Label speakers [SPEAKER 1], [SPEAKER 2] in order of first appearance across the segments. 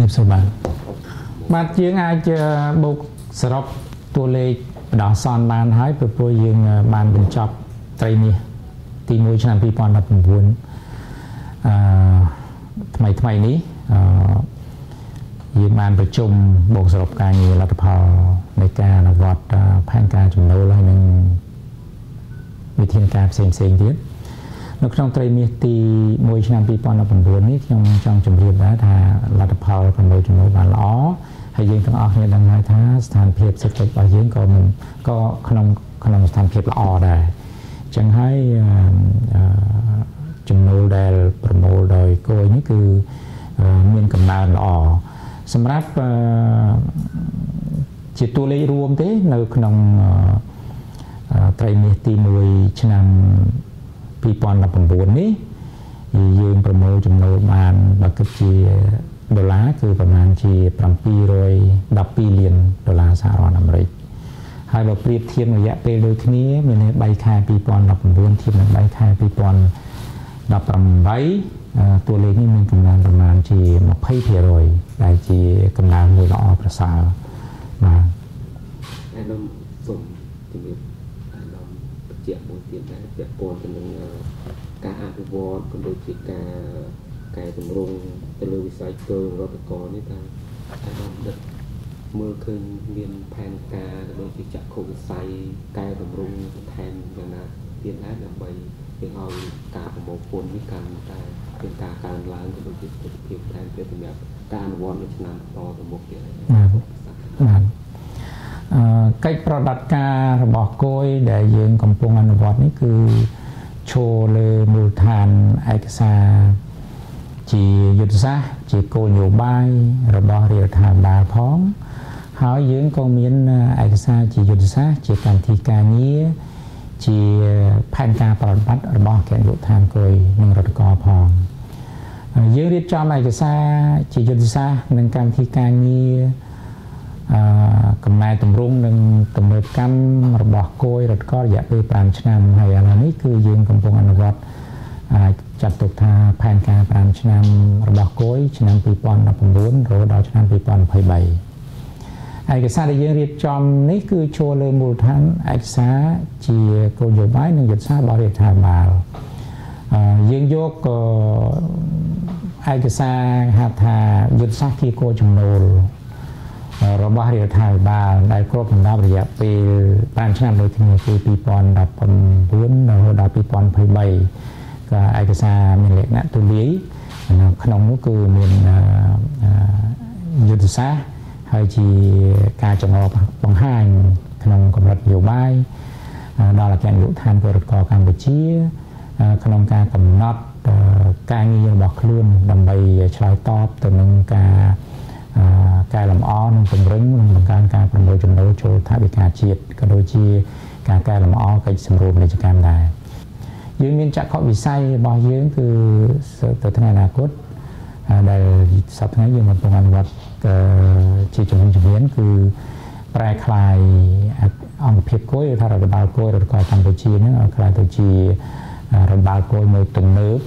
[SPEAKER 1] សូមបាទយើងអាចបូកសរុបតួលេខដល់សនបានហើយព្រោះយើងបានបញ្ចប់ត្រីមាសទី1ឆ្នាំ2019ថ្មីនេះយើងបានប្រជុំបូកសរុបការងារលទ្ធផលនៃការអនុវត្តផែនការចំណូលហើយនឹងវិធានការផ្សេងទៀតនៅក្នុងត្រីមាសទី1ឆ្នាំ2019នេះខ្ញុំចង់ជម្រាបដែរថាលទ្ធផលចំណូលបានល្អហើយយើងទាំងអស់គ្នាដឹងហើយថាស្ថានភាពសេដ្ឋកិច្ចរបស់យើងក៏ក្នុងស្ថានភាពល្អដែរអញ្ចឹងហើយចំណូលដែលប្រមូលដោយគយនេះគឺមានកំណើនល្អសម្រាប់ជាតួលេខរួមទេនៅក្នុងត្រីមាសទី1ឆ្នាំ2019នេះយើងប្រមូលចំណូលបានបើគិតជាដុល្លារគឺប្រមាណជា$712 លានសហរដ្ឋអាមេរិកហើយបើប្រៀបធៀបរយៈពេលដូចគ្នាមានន័យ3ខែ2019ធៀបនឹង3ខែ2018តួលេខនេះមានកំណើនប្រមាណជា 20% ដែលជាកំណើនមួយល្អប្រសើរបាទ
[SPEAKER 2] អានំសូមជំរាបអានំបញ្ជាក់មួយទៀតដែរពាក់ព័ន្ធទៅនឹងការអភិវឌ្ឍក៏ដូចជាការកែតម្រង់ទៅលើវិស័យគោលរដ្ឋកោនេះថាអានំដឹកមើលឃើញមានផែនការក៏ដូចជាចក្ខុវិស័យកែតម្រង់បន្ថែមយ៉ាងណាទៀតដែរដើម្បីឲ្យការប្រមូលពន្ធនេះកាន់តែមានការកើនឡើងក៏ដូចជាប្រសិទ្ធភាពថែមទៀតសម្រាប់ការអនុវត្តនៅឆ្នាំតទៅមុខទៀតបាទ
[SPEAKER 1] កិច្ចប្រតិបត្តិការរបស់គយដែលយើងកំពុងអនុវត្តនេះគឺឈរលើមូលដ្ឋានឯកសារជាយុទ្ធសាស្ត្រជាគោលនយោបាយរបស់រាជរដ្ឋាភិបាលផងហើយយើងក៏មានឯកសារជាយុទ្ធសាស្ត្រជាកម្មវិធីការងារជាផែនការប្រតិបត្តិរបស់អគ្គនាយកដ្ឋានគយនិងរដ្ឋកោផងយើងរៀបចំឯកសារជាយុទ្ធសាស្ត្រនិងកម្មវិធីការងារកំណែទម្រង់និងទំនើបកម្មរបស់គយរដ្ឋកោរយៈពេល5ឆ្នាំហើយឥឡូវនេះគឺយើងកំពុងអនុវត្តចាត់ទុកថាផែនការ5ឆ្នាំរបស់គយឆ្នាំ2019រហូតដល់ឆ្នាំ2023ឯកសារដែលយើងរៀបចំនេះគឺចូលលើមូលដ្ឋានឯកសារជាគោលនយោបាយនិងយុទ្ធសាស្ត្ររបស់រដ្ឋាភិបាលយើងយកឯកសារហៅថាយុទ្ធសាស្ត្រគីគោលចំណូលរបស់រដ្ឋាភិបាលដែលគ្របដណ្ដប់រយៈពេល5ឆ្នាំដូចគ្នាគឺ2019រហូតដល់2023ក៏ឯកសារមានលក្ខណៈទូលាយក្នុងនោះគឺមានយុទ្ធសាស្ត្រហើយជាការចងល់បង្ហាញក្នុងកម្រិតនយោបាយដល់អគ្គនាយកដ្ឋានពលរដ្ឋកម្ពុជាក្នុងការកំណត់ការងាររបស់ខ្លួនដើម្បីឆ្លើយតបទៅនឹងការកែលម្អនិងពង្រឹងនិងបង្កើនការប្រមូលចំណូលចូលថវិកាជាតិក៏ដូចជាការកែលម្អកិច្ចសម្រួលពាណិជ្ជកម្មដែរយើងមានចក្ខុវិស័យរបស់យើងគឺទៅថ្ងៃអនាគតដែលសប្តាហ៍យើងកំពុងអនុវត្តជាជំនាញគឺប្រែក្លាយអង្គភាពគយឬថារដ្ឋបាលគយរដ្ឋកោកម្ពុជាហ្នឹងឲ្យក្លាយទៅជារដ្ឋបាលគយមួយទំនើប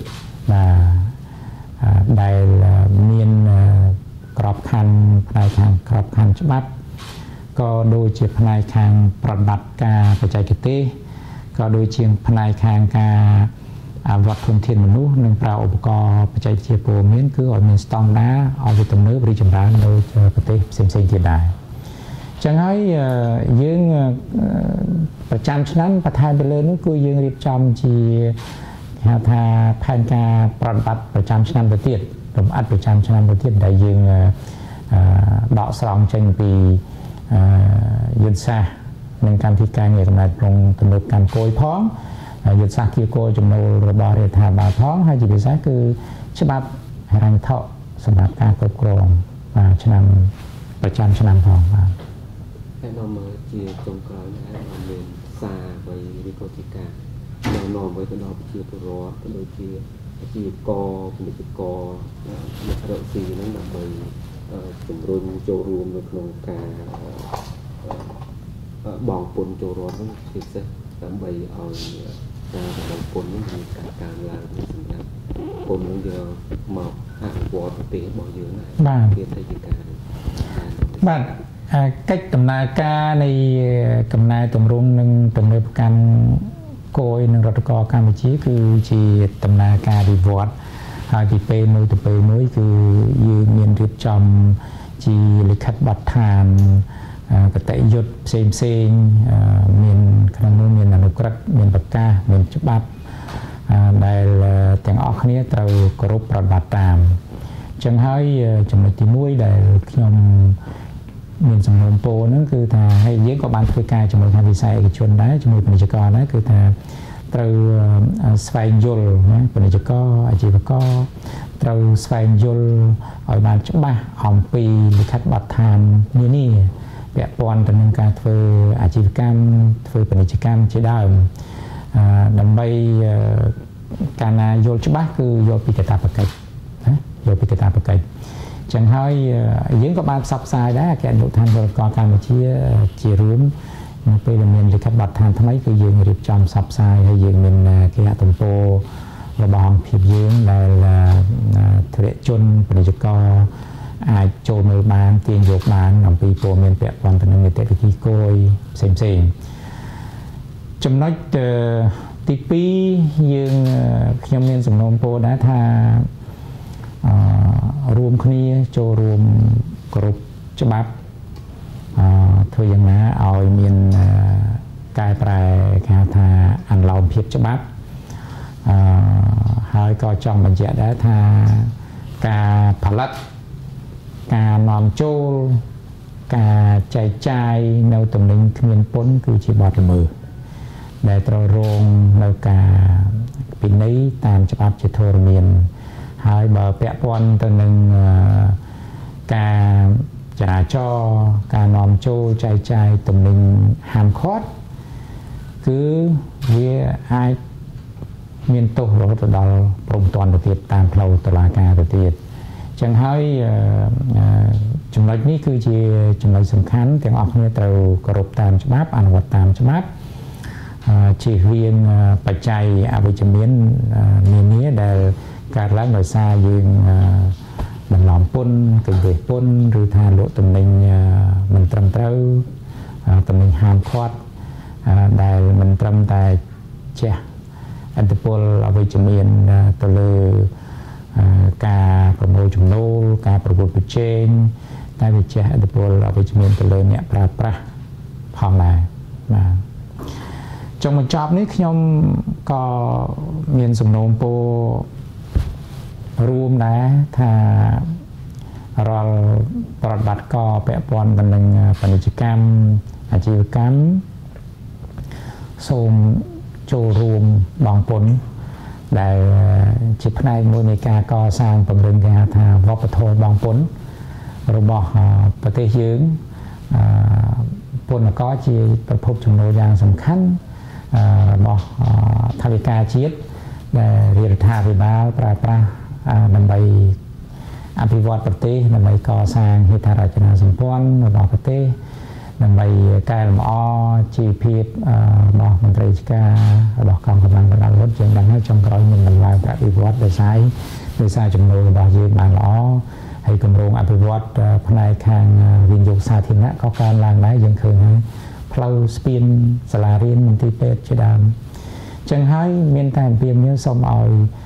[SPEAKER 1] ដែលមានក្របខ័ណ្ឌផ្នែកខាងក្របខ័ណ្ឌច្បាប់ក៏ដូចជាផ្នែកខាងប្រតិបត្តិការបច្ចេកទេសក៏ដូចជាផ្នែកខាងការអភិវឌ្ឍធនធានមនុស្សនិងប្រើឧបករណ៍បច្ចេកវិទ្យាព័ត៌មានគឺឲ្យមានស្តង់ដារឲ្យវាទំនើបរីកចម្រើនដោយប្រទេសផ្សេងៗទៀតដែរអញ្ចឹងហើយយើងប្រចាំឆ្នាំបន្ថែមទៅលើនោះគឺយើងរៀបចំជាហៅថាផែនការប្រតិបត្តិប្រចាំឆ្នាំទៅទៀតរំអាត់ប្រចាំឆ្នាំទៅទៀតដែលយើងដកស្រង់ចេញពីយុទ្ធសាស្ត្រនិងកម្មវិធីការងារកំណែក្នុងទំនើបកម្មគយផងយុទ្ធសាស្ត្រគីគោលចំណូលរបស់រដ្ឋាភិបាលផងហើយជាពិសេសគឺច្បាប់ហិរញ្ញវត្ថុសម្រាប់ការគ្រប់គ្រងឆ្នាំប្រចាំឆ្នាំផងបាទ
[SPEAKER 2] តែនាំមកជាចុងក្រោយនេះឯងមានសារអ្វីឬក៏ជាការណែនាំអ្វីទៅដល់ប្រជាពលរដ្ឋក៏ដូចជាអាជីវករពាណិជ្ជករអ្នករកស៊ីហ្នឹងដើម្បីជំរុញចូលរួមនៅក្នុងការបងពុនចូលរួមហ្នឹងពិសេសដើម្បីឲ្យរបស់ពន្ធនឹងមានការកើនឡើងសម្រាប់ពន្ធនឹងយកមកអភិវឌ្ឍប្រទេសរបស់យើងហើយវាទៅជាការ
[SPEAKER 1] បាទកិច្ចដំណើរការនៃកំណែទម្រង់និងទំនើបកម្មគយនិងរដ្ឋបាលកម្ពុជាគឺជាដំណើរការវិវត្តហើយពីពេលមួយទៅពេលមួយគឺយើងមានរៀបចំជាលិខិតបទដ្ឋានកតិយុត្តផ្សេងមានក្នុងនោះមានអនុក្រឹត្យមានប្រកាសមានច្បាប់ដែលទាំងអស់គ្នាត្រូវគោរពប្រតិបត្តិតាមអញ្ចឹងហើយចំណុចទី1ដែលខ្ញុំមានសំណូមពរហ្នឹងគឺថាហើយយើងក៏បានធ្វើការជាមួយខាងវិស័យឯកជនដែរជាមួយពាណិជ្ជករដែរគឺថាត្រូវស្វែងយល់ណាពាណិជ្ជករអាជីវករត្រូវស្វែងយល់ឲ្យបានច្បាស់អំពីលិខិតបទដ្ឋាននានាពាក់ព័ន្ធទៅនឹងការធ្វើអាជីវកម្មធ្វើពាណិជ្ជកម្មជាដើមដើម្បីការណាយល់ច្បាស់គឺយល់ពីកាតព្វកិច្ចណាយល់ពីកាតព្វកិច្ចចឹងហើយយើងក៏បានផ្សព្វផ្សាយដែរអគ្គនាយកដ្ឋានរដ្ឋបាលកម្ពុជាជារួមនៅពេលដែលមានលិខិតបទដ្ឋានថ្មីគឺយើងរៀបចំផ្សព្វផ្សាយហើយយើងមានគេហទំព័ររបស់អង្គភាពយើងដែលធរជនពាណិជ្ជករអាចចូលមើលបានទាញយកបានអំពីព័ត៌មានពាក់ព័ន្ធទៅនឹងនីតិវិធីគយផ្សេងចំណុចទី2យើងខ្ញុំមានសំណូមពរដែរថារួមគ្នាចូលរួមគោរពច្បាប់ធ្វើយ៉ាងណាឲ្យមានកែប្រែគេហៅថាអនុលោមភាពច្បាប់ហើយក៏ចង់បញ្ជាក់ដែរថាការផលិតការនាំចូលការចែកចាយនៅទំនិញគ្មានពន្ធគឺជាបទល្មើសដែលត្រូវរងនៅការពិន័យតាមច្បាប់ជាធរមានហើយបើពាក់ព័ន្ធទៅនឹងការចរាចរណ៍ការនាំចូលចែកចាយទំនិញហាមឃាត់គឺវាអាចមានទោសរហូតដល់ព្រំទាន់ទៅទៀតតាមផ្លូវតុលាការទៅទៀតអញ្ចឹងហើយចំណុចនេះគឺជាចំណុចសំខាន់ទាំងអស់គ្នាត្រូវគោរពតាមច្បាប់អនុវត្តតាមច្បាប់ជៀសវាងបច្ច័យអវិជ្ជមាននានាដែលកើតឡើងដោយសារយើងបន្លំពន្ធកេងពន្ធឬថាលក់ទំនិញមិនត្រឹមត្រូវទំនិញហាមឃាត់ដែលមិនត្រឹមតែជះឥទ្ធិពលអវិជ្ជមានទៅលើការប្រមូលចំណូលការប្រកួតប្រជែងតែវាជះឥទ្ធិពលអវិជ្ជមានទៅលើអ្នកប្រើប្រាស់ផងដែរបាទចុងបញ្ចប់នេះខ្ញុំក៏មានសំណូមពររួមដែរថារាល់ប្រតិបត្តិការពាក់ព័ន្ធទៅនឹងពាណិជ្ជកម្មអាជីវកម្មសូមចូលរួមបង់ពន្ធដែលជាផ្នែកមួយនៃការកសាងពង្រឹងគេហៅថាវប្បធម៌បង់ពន្ធរបស់ប្រទេសយើងពន្ធករជាប្រភពចំណូលយ៉ាងសំខាន់របស់ថវិកាជាតិដែលរដ្ឋាភិបាលប្រើប្រាស់ដើម្បីអភិវឌ្ឍប្រទេសដើម្បីកសាងហេដ្ឋារចនាសម្ព័ន្ធរបស់ប្រទេសដើម្បីកែលម្អជីវភាពរបស់មន្ត្រីរាជការរបស់កងកម្លាំងបណ្ដាលវត្តជាងដឹងហើយចុងក្រោយមានដំណើរប្រតិវត្តដោយសារចំណូលរបស់យើងបានល្អហើយគម្រោងអភិវឌ្ឍផ្នែកខាងវិនិយោគសាធារណៈក៏កើនឡើងដែរយើងឃើញហើយផ្លូវស្ពានសាលារៀនមន្ទីរពេទ្យជាដើមអញ្ចឹងហើយមានតែអំពាវនាវសូមឲ្យ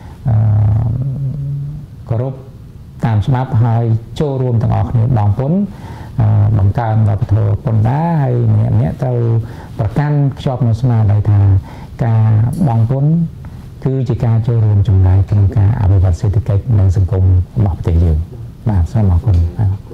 [SPEAKER 1] គោរពតាមច្បាប់ហើយចូលរួមទាំងអស់គ្នាបង់ពន្ធបង្កើនវប្បធម៌ពន្ធដារហើយអ្នកត្រូវប្រកាន់ខ្ជាប់នូវស្មារតីថាការបង់ពន្ធគឺជាការចូលរួមចំណែកក្នុងការអភិវឌ្ឍសេដ្ឋកិច្ចនិងសង្គមរបស់ប្រទេសយើងបាទសូមអរគុណ